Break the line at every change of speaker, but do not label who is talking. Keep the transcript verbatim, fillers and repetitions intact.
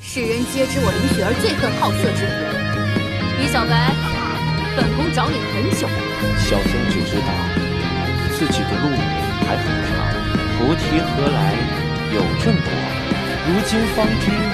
世人皆知我林雪儿最恨好色之徒。李小白，本宫找你很久了。
小僧只知道自己的路还很长，菩提何来有正果？如今方知。